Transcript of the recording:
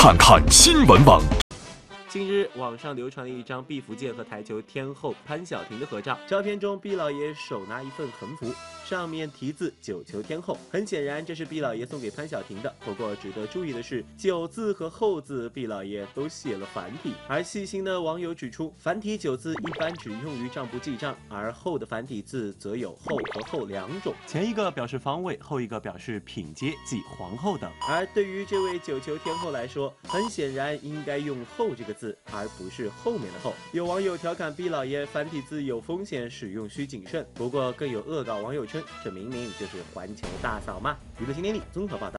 看看新闻网。 近日，网上流传了一张毕福剑和台球天后潘晓婷的合照。照片中，毕老爷手拿一份横幅，上面题字“九球天后”。很显然，这是毕老爷送给潘晓婷的。不过，值得注意的是，“九”字和“后”字，毕老爷都写了繁体。而细心的网友指出，繁体“九”字一般只用于账簿记账，而“后”的繁体字则有“后”和“后”两种，前一个表示方位，后一个表示品阶，即皇后等。而对于这位九球天后来说，很显然应该用“后”这个字，而不是后面的后。有网友调侃毕老爷繁体字有风险，使用需谨慎。不过更有恶搞网友称，这明明就是环球大嫂嘛。娱乐新天地综合报道。